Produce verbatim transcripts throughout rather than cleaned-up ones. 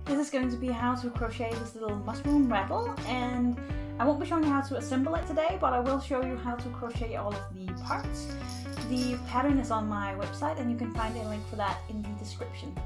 This is going to be how to crochet this little mushroom rattle, and I won't be showing you how to assemble it today, but I will show you how to crochet all of the parts. The pattern is on my website and you can find a link for that in the description.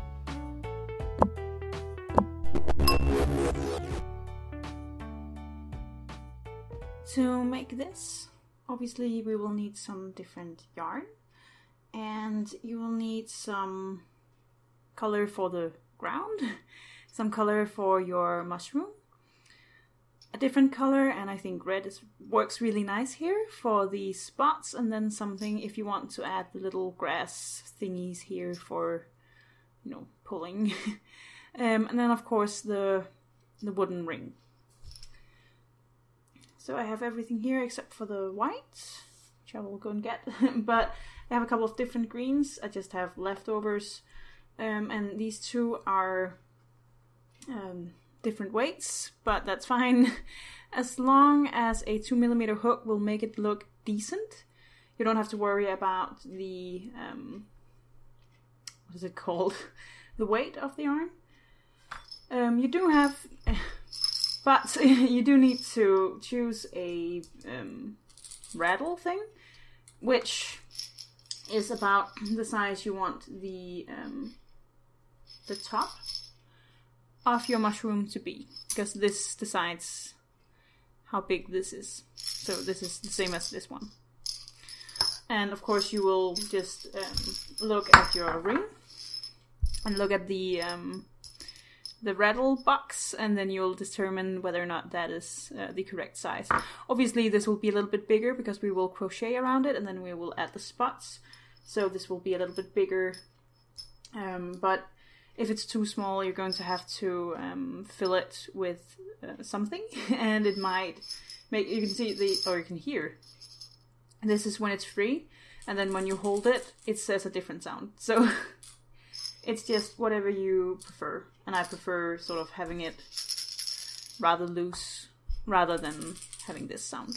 To make this, obviously we will need some different yarn, and you will need some color for the ground, some color for your mushroom, a different color, and I think red is, works really nice here for the spots, and then something if you want to add the little grass thingies here for, you know, pulling. um, and then of course the, the wooden ring. So I have everything here except for the white, which I will go and get, but I have a couple of different greens. I just have leftovers, um, and these two are um, different weights, but that's fine. As long as a two millimeter hook will make it look decent, you don't have to worry about the, um, what is it called? The weight of the yarn. Um, you do have, but you do need to choose a um, rattle thing, which is about the size you want the um, the top of your mushroom to be, because this decides how big this is. So this is the same as this one. And of course you will just um, look at your ring and look at the um, the rattle box, and then you'll determine whether or not that is uh, the correct size. Obviously this will be a little bit bigger because we will crochet around it and then we will add the spots. So this will be a little bit bigger, um, but if it's too small you're going to have to um, fill it with uh, something, and it might make, you can see the, or you can hear, this is when it's free, and then when you hold it, it says a different sound. So it's just whatever you prefer, and I prefer sort of having it rather loose rather than having this sound.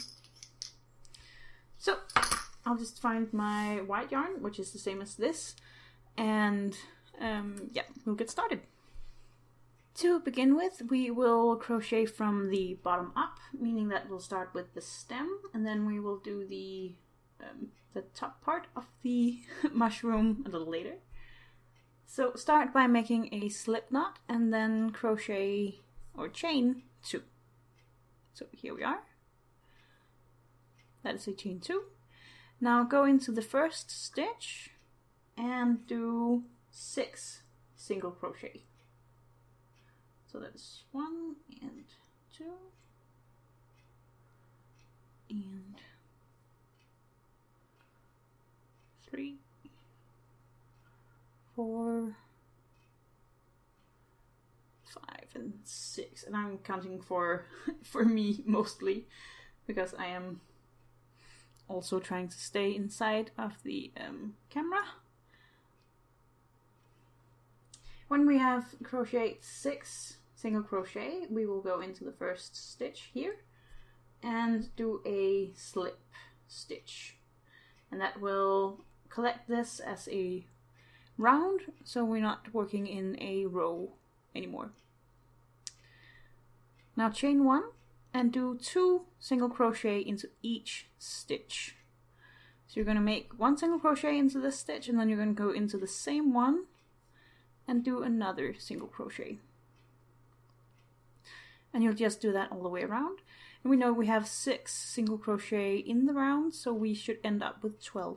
So I'll just find my white yarn, which is the same as this, and um, yeah, we'll get started. To begin with, we will crochet from the bottom up, meaning that we'll start with the stem, and then we will do the, um, the top part of the mushroom a little later. So start by making a slip knot and then crochet or chain two. So here we are. That is a chain two. Now go into the first stitch and do six single crochet. So that's one and two and three. Four, five, and six, and I'm counting for for me mostly because I am also trying to stay inside of the um, camera. When we have crocheted six single crochet, we will go into the first stitch here and do a slip stitch, and that will collect this as a round, so we're not working in a row anymore. Now chain one and do two single crochet into each stitch. So you're going to make one single crochet into this stitch, and then you're going to go into the same one and do another single crochet. And you'll just do that all the way around. And we know we have six single crochet in the round, so we should end up with twelve.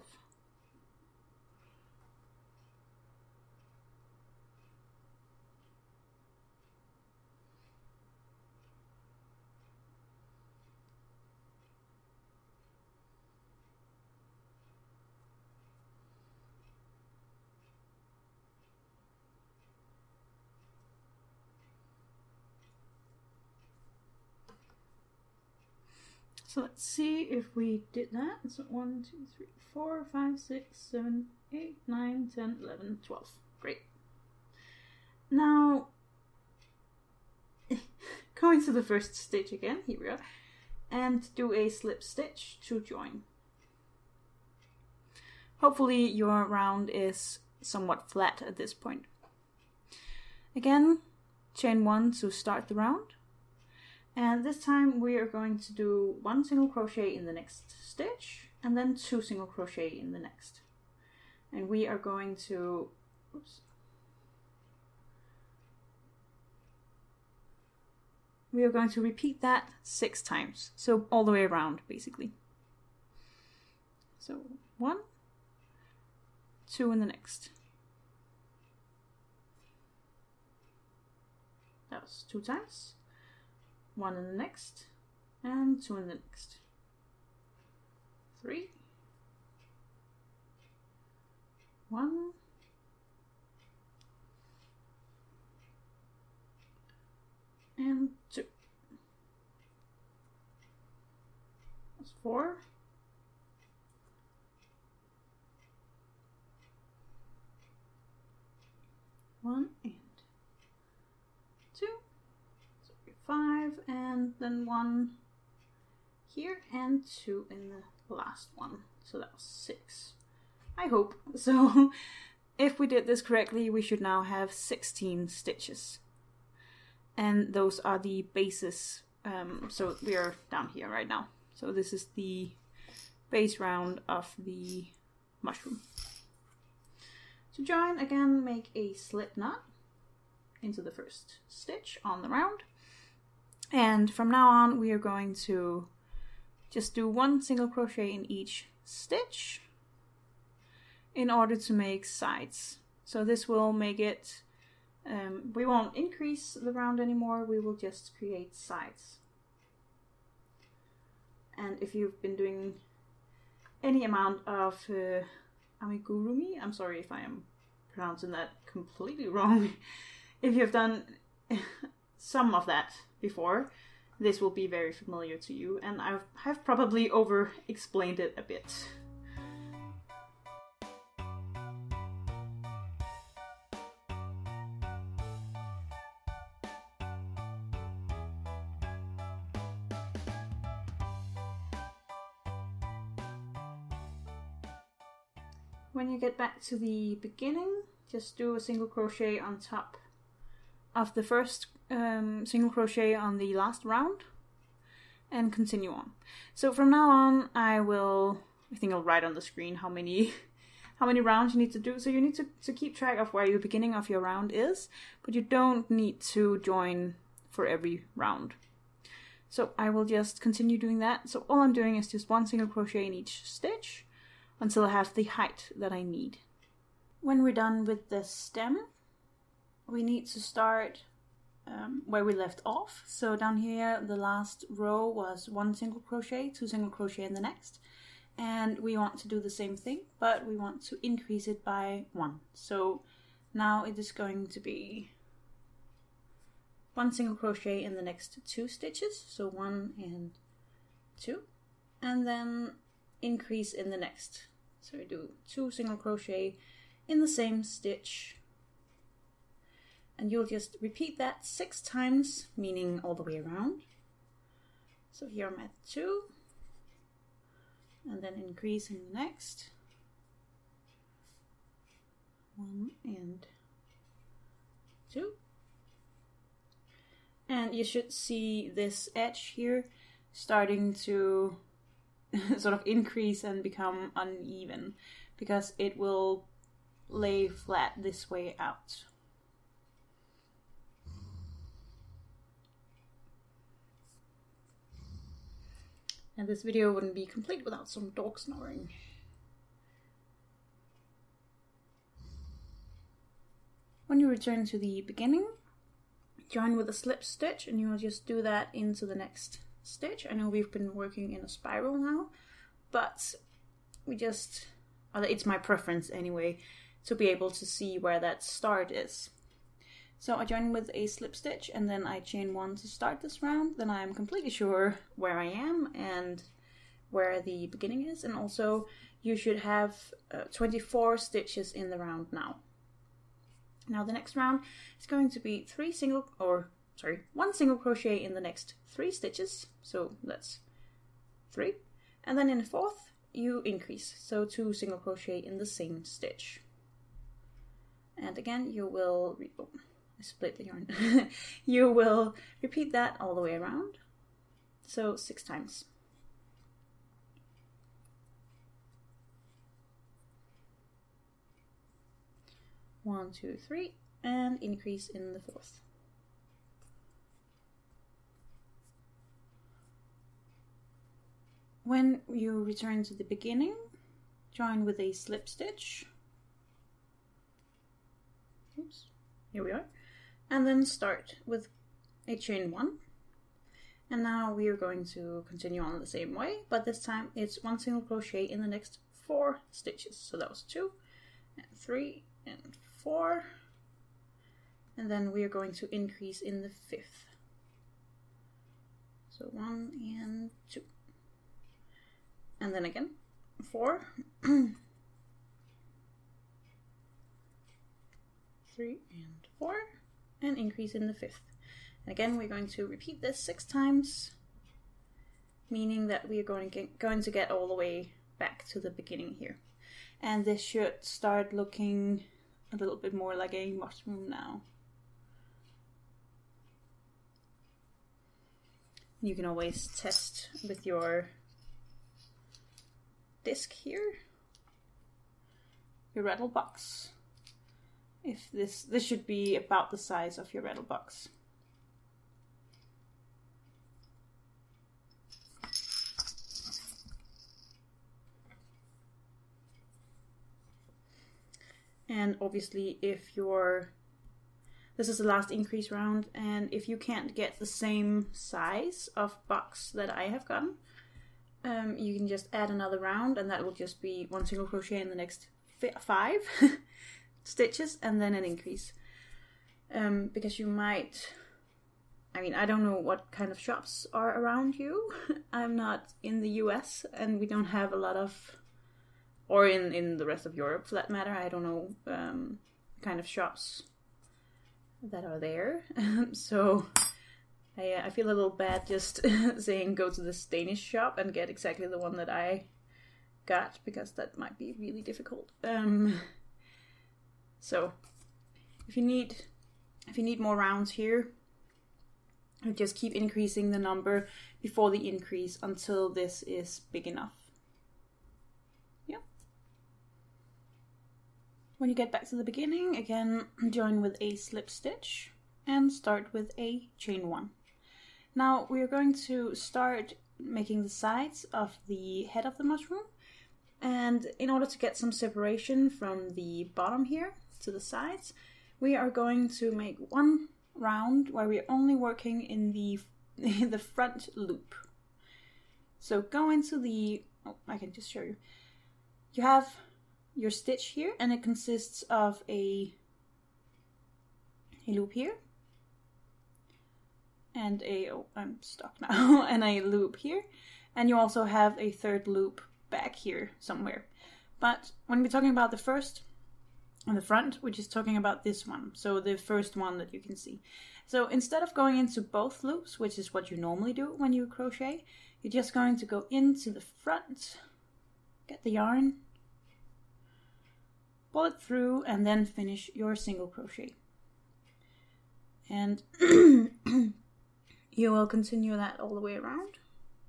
So let's see if we did that. So one, two, three, four, five, six, seven, eight, nine, ten, eleven, twelve. Great. Now, go into the first stitch again, here we are, and do a slip stitch to join. Hopefully your round is somewhat flat at this point. Again, chain one to start the round. And this time we are going to do one single crochet in the next stitch and then two single crochet in the next. And we are going to, oops, we are going to repeat that six times. So all the way around, basically. So one, two in the next. That was two times. One in the next, and two in the next. Three. One. And two. That's four. One and two. So five, and then one here, and two in the last one. So that was six. I hope. So if we did this correctly, we should now have sixteen stitches. And those are the bases. Um, so we are down here right now. So this is the base round of the mushroom. To join, again, make a slip knot into the first stitch on the round. And from now on, we are going to just do one single crochet in each stitch in order to make sides. So this will make it, um, we won't increase the round anymore, we will just create sides. And if you've been doing any amount of uh, amigurumi, I'm sorry if I am pronouncing that completely wrong. If you've done some of that before, this will be very familiar to you, and I have probably over-explained it a bit. When you get back to the beginning, just do a single crochet on top of the first um, single crochet on the last round and continue on. So from now on, I will, I think I'll write on the screen how many how many rounds you need to do. So you need to, to keep track of where your beginning of your round is, but you don't need to join for every round. So I will just continue doing that. So all I'm doing is just one single crochet in each stitch until I have the height that I need. When we're done with the stem, we need to start um, where we left off. So down here, the last row was one single crochet, two single crochet in the next. And we want to do the same thing, but we want to increase it by one. So now it is going to be one single crochet in the next two stitches. So one and two. And then increase in the next. So we do two single crochet in the same stitch, and you'll just repeat that six times, meaning all the way around. So here I'm at two, and then increase in the next, one and two, and you should see this edge here starting to sort of increase and become uneven, because it will lay flat this way out. And this video wouldn't be complete without some dog snoring. When you return to the beginning, join with a slip stitch, and you will just do that into the next stitch. I know we've been working in a spiral now, but we just, well, it's my preference anyway, to be able to see where that start is. So I join with a slip stitch, and then I chain one to start this round. Then I'm completely sure where I am and where the beginning is. And also you should have uh, twenty-four stitches in the round now. Now the next round is going to be three single, or sorry, one single crochet in the next three stitches. So that's three. And then in the fourth, you increase. So two single crochet in the same stitch. And again, you will, re split the yarn. You will repeat that all the way around. So six times. One, two, three, and increase in the fourth. When you return to the beginning, join with a slip stitch. Oops, here we are. And then start with a chain one. And now we are going to continue on the same way, but this time it's one single crochet in the next four stitches. So that was two, and three, and four. And then we are going to increase in the fifth. So one and two. And then again, four, three and four, and increase in the fifth. And again, we're going to repeat this six times, meaning that we are going to get, going to get all the way back to the beginning here. And this should start looking a little bit more like a mushroom now. You can always test with your disc here, your rattle box. If this this should be about the size of your rattle box. And obviously, if you're this is the last increase round, and if you can't get the same size of box that I have gotten, Um, you can just add another round, and that will just be one single crochet in the next five stitches, and then an increase. Um, because you might, I mean, I don't know what kind of shops are around you. I'm not in the U S, and we don't have a lot of, or in, in the rest of Europe for that matter, I don't know um, kind of shops that are there. So I, uh, I feel a little bad just saying go to this Danish shop and get exactly the one that I got, because that might be really difficult. Um, so if you need if you need more rounds here, you just keep increasing the number before the increase until this is big enough. Yeah. When you get back to the beginning, again join with a slip stitch and start with a chain one. Now we are going to start making the sides of the head of the mushroom, and in order to get some separation from the bottom here to the sides, we are going to make one round where we're only working in the in the front loop. So go into the, oh, I can just show you. You have your stitch here, and it consists of a, a loop here, and a, oh, I'm stuck now, and a loop here, and you also have a third loop back here somewhere. But when we're talking about the first on the front, we're just talking about this one, so the first one that you can see. So instead of going into both loops, which is what you normally do when you crochet, you're just going to go into the front, get the yarn, pull it through, and then finish your single crochet. And you will continue that all the way around.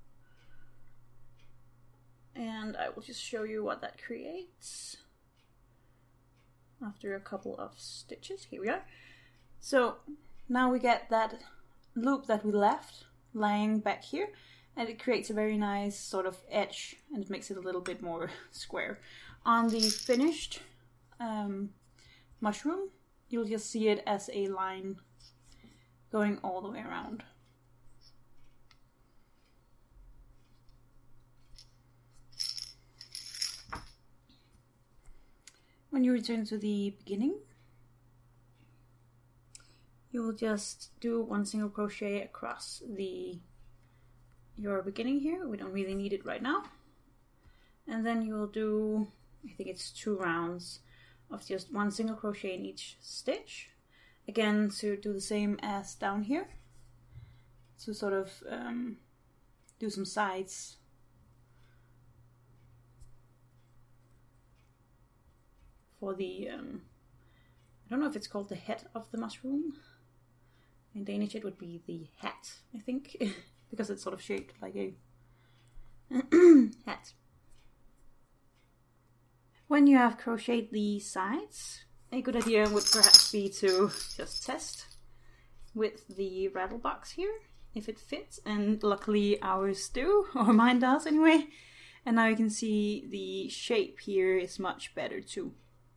And I will just show you what that creates after a couple of stitches. Here we are. So now we get that loop that we left lying back here, and it creates a very nice sort of edge, and it makes it a little bit more square. On the finished um, mushroom, you'll just see it as a line going all the way around. When you return to the beginning, you will just do one single crochet across the your beginning here. We don't really need it right now. And then you will do, I think it's two rounds of just one single crochet in each stitch. Again, to do the same as down here, to sort of um, do some sides. For the um, I don't know if it's called the head of the mushroom. In Danish it would be the hat, I think, because it's sort of shaped like a hat. When you have crocheted the sides, a good idea would perhaps be to just test with the rattle box here if it fits, and luckily ours do, or mine does anyway. And now you can see the shape here is much better too.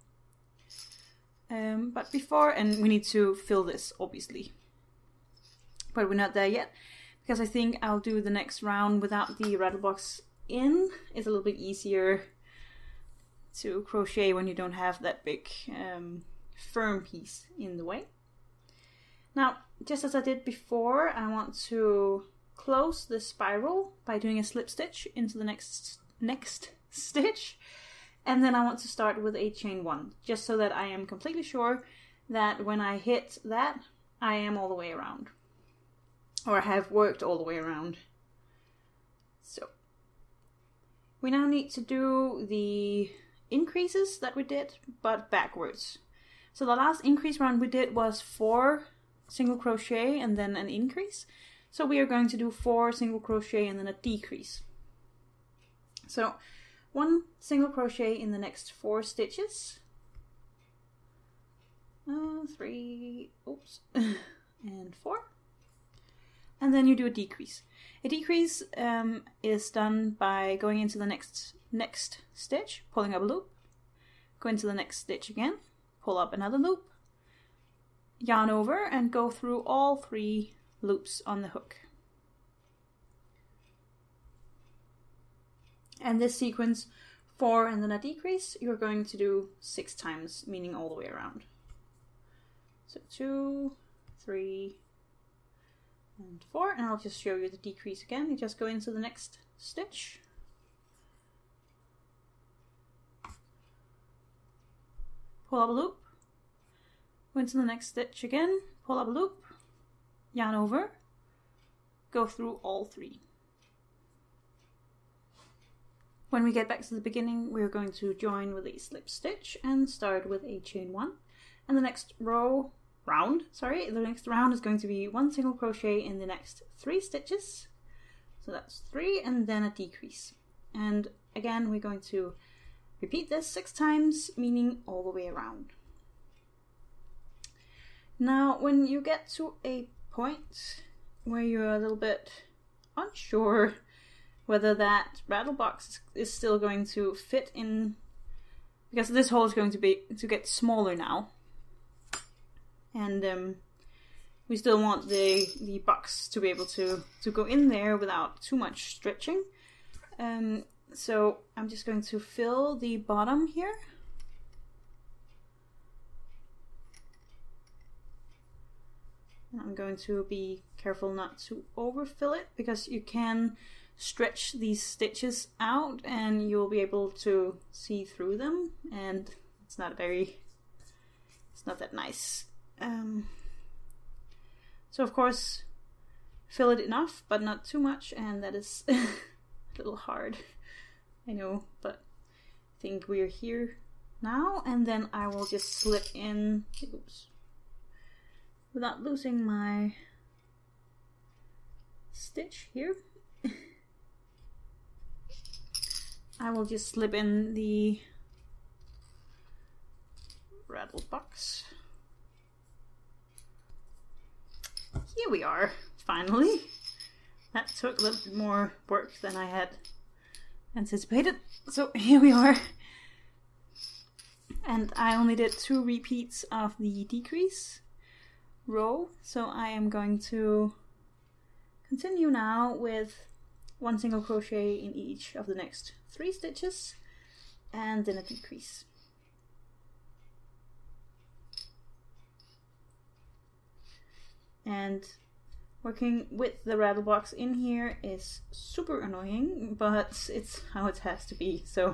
Um, but before, and we need to fill this obviously, but we're not there yet, because I think I'll do the next round without the rattle box in. It's a little bit easier to crochet when you don't have that big um, firm piece in the way. Now, just as I did before, I want to close the spiral by doing a slip stitch into the next next stitch, and then I want to start with a chain one, just so that I am completely sure that when I hit that, I am all the way around, or have worked all the way around. So we now need to do the increases that we did, but backwards. So the last increase round we did was four single crochet and then an increase. So we are going to do four single crochet and then a decrease. So one single crochet in the next four stitches. Uh, three, oops, and four. And then you do a decrease. A decrease um, is done by going into the next next stitch, pulling up a loop, go into the next stitch again, pull up another loop, yarn over, and go through all three loops on the hook. And this sequence, four and then a decrease, you're going to do six times, meaning all the way around. So two, three, and four, and I'll just show you the decrease again. You just go into the next stitch, pull up a loop, go into the next stitch again, pull up a loop, yarn over, go through all three. When we get back to the beginning, we're going to join with a slip stitch and start with a chain one. And the next row, round, sorry, the next round is going to be one single crochet in the next three stitches. So that's three and then a decrease. And again, we're going to repeat this six times, meaning all the way around. Now, when you get to a point where you're a little bit unsure whether that rattle box is still going to fit in, because this hole is going to be to get smaller now, and um, we still want the the box to be able to to go in there without too much stretching. Um, so I'm just going to fill the bottom here. I'm going to be careful not to overfill it, because you can stretch these stitches out and you'll be able to see through them, and it's not very, it's not that nice. Um, so of course, fill it enough, but not too much, and that is a little hard, I know, but I think we're here now, and then I will just slip in, oops, without losing my stitch here. I will just slip in the rattle box. Here we are, finally. That took a little bit more work than I had anticipated. So here we are. And I only did two repeats of the decrease row, so I am going to continue now with one single crochet in each of the next three stitches and then a decrease. And working with the rattle box in here is super annoying, but it's how it has to be, so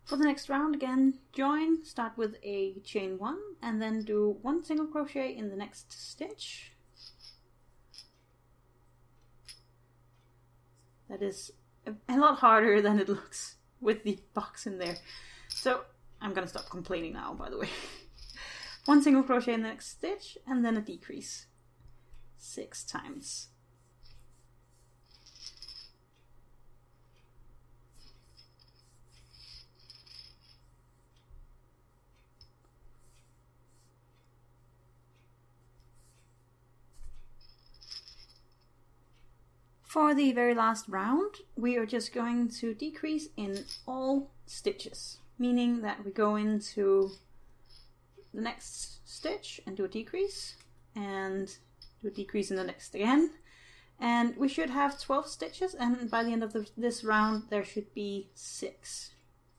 For the next round, again, join, start with a chain one, and then do one single crochet in the next stitch. That is a, a lot harder than it looks with the box in there. So I'm gonna stop complaining now, by the way. One single crochet in the next stitch, and then a decrease. Six times. For the very last round, we are just going to decrease in all stitches, meaning that we go into the next stitch and do a decrease, and do a decrease in the next again, and we should have twelve stitches, and by the end of the, this round there should be six.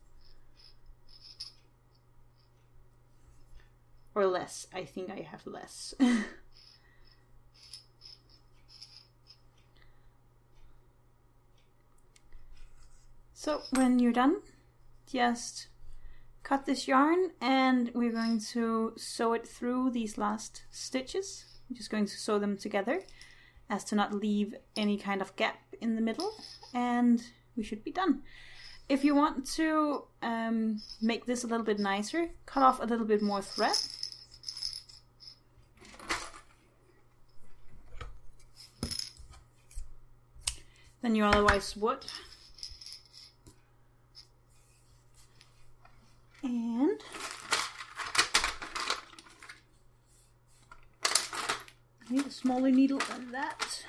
Or less, I think I have less. So when you're done, just cut this yarn, and we're going to sew it through these last stitches. I'm just going to sew them together as to not leave any kind of gap in the middle, and we should be done. If you want to um, make this a little bit nicer, cut off a little bit more thread. Than you otherwise would. And I need a smaller needle than that.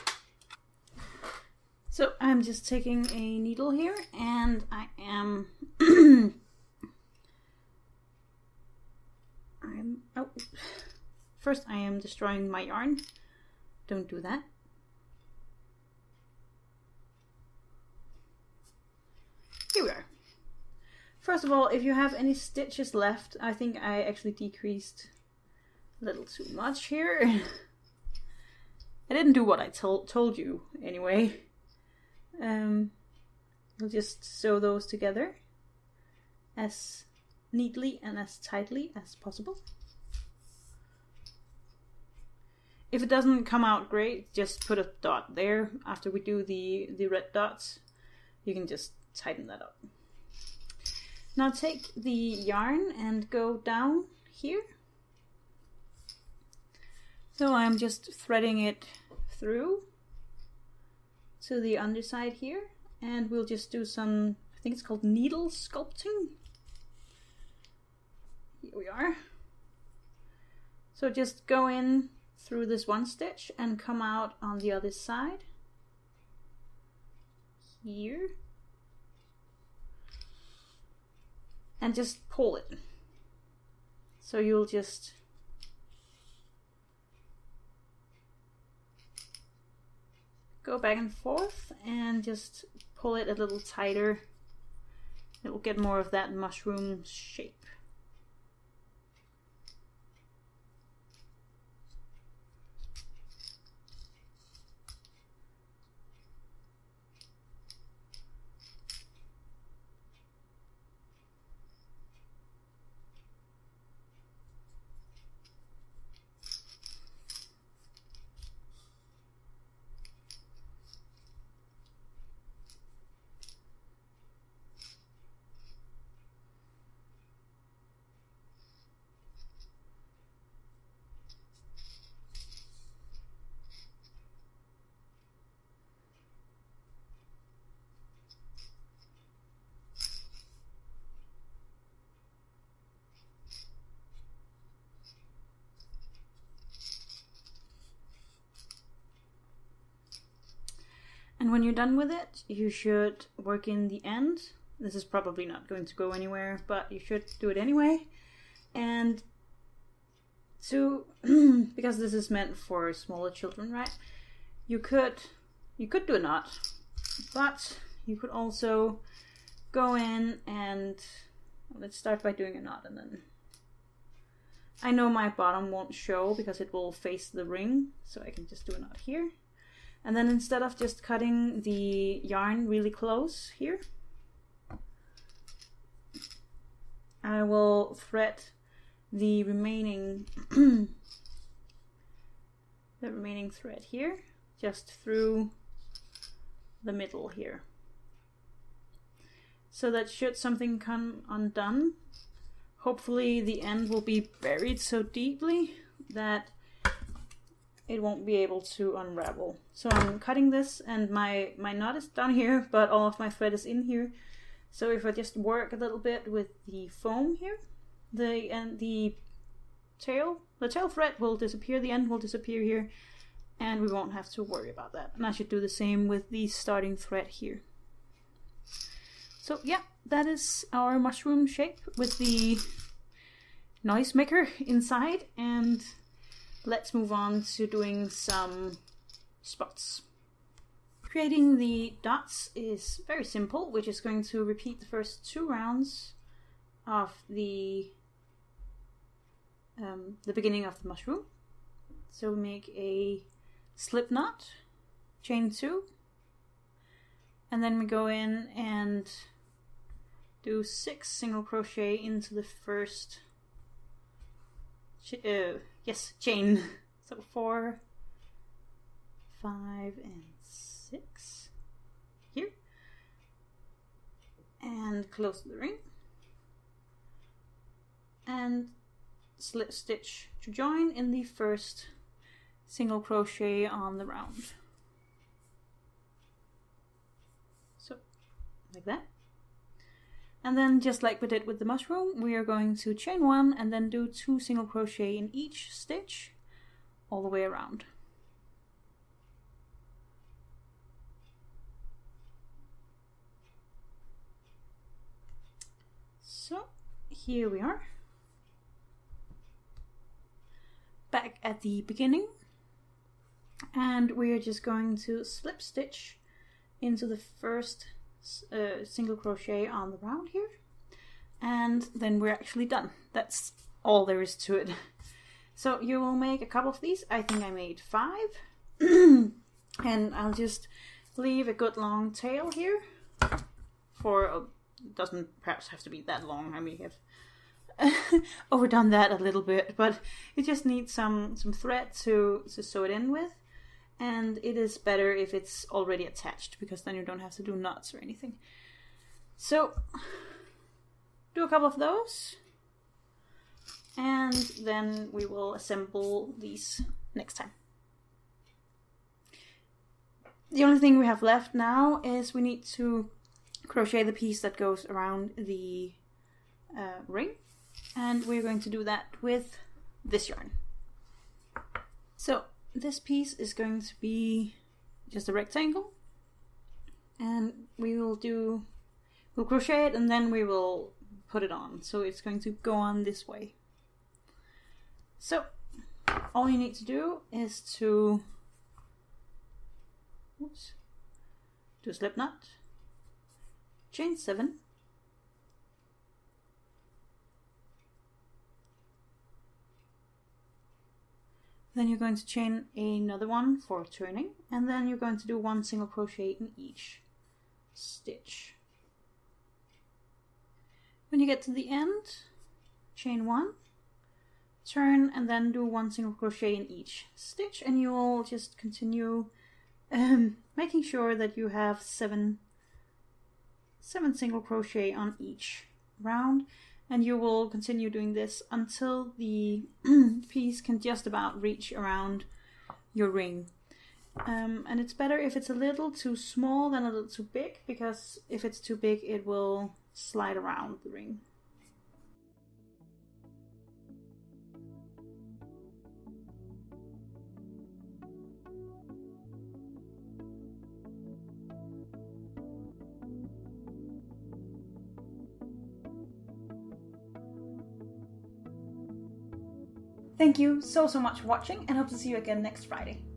So I'm just taking a needle here, and I am I'm oh first I am destroying my yarn. Don't do that. Here we are. First of all, if you have any stitches left, I think I actually decreased a little too much here. I didn't do what I told told you anyway. Um, we'll just sew those together as neatly and as tightly as possible. If it doesn't come out great, just put a dot there. After we do the, the red dots, you can just tighten that up. Now take the yarn and go down here. So I'm just threading it through to the underside here, and we'll just do some, I think it's called needle sculpting. Here we are. So just go in through this one stitch and come out on the other side. Here. And just pull it. So you'll just go back and forth and just pull it a little tighter. It will get more of that mushroom shape. And when you're done with it, you should work in the end. This is probably not going to go anywhere, but you should do it anyway. And to, because this is meant for smaller children, right? You could, you could do a knot, but you could also go in and, let's start by doing a knot, and then I know my bottom won't show because it will face the ring, so I can just do a knot here. And then instead of just cutting the yarn really close here, I will thread the remaining the remaining thread here, just through the middle here. So that should something come undone, hopefully the end will be buried so deeply that it won't be able to unravel. So I'm cutting this, and my, my knot is down here, but all of my thread is in here. So if I just work a little bit with the foam here, the and the tail, the tail thread will disappear, the end will disappear here, and we won't have to worry about that. And I should do the same with the starting thread here. So yeah, that is our mushroom shape with the noise maker inside, and let's move on to doing some spots. Creating the dots is very simple. We're just going to repeat the first two rounds of the um, the beginning of the mushroom. So we make a slip knot, chain two, and then we go in and do six single crochet into the first uh, yes chain. So four, five, and six here, and close the ring, and slip stitch to join in the first single crochet on the round. So like that. And then, just like we did with the mushroom, we are going to chain one and then do two single crochet in each stitch all the way around. So here we are, back at the beginning, and we are just going to slip stitch into the first uh, single crochet on the round here, and then we're actually done. That's all there is to it. So you will make a couple of these. I think I made five, and I'll just leave a good long tail here for a doesn't perhaps have to be that long. I may have overdone that a little bit, but it just needs some some thread to to sew it in with, and it is better if it's already attached, because then you don't have to do knots or anything. So do a couple of those, and then we will assemble these next time. The only thing we have left now is we need to crochet the piece that goes around the uh, ring, and we're going to do that with this yarn. So this piece is going to be just a rectangle, and we will do we'll crochet it and then we will put it on, so it's going to go on this way. So all you need to do is to oops, do a slip knot, chain seven, then you're going to chain another one for turning, and then you're going to do one single crochet in each stitch. When you get to the end, chain one, turn, and then do one single crochet in each stitch, and you will just continue um, making sure that you have seven seven single crochet on each round, and you will continue doing this until the piece can just about reach around your ring. Um, and it's better if it's a little too small than a little too big, because if it's too big it will slide around the ring. Thank you so, so much for watching, and hope to see you again next Friday.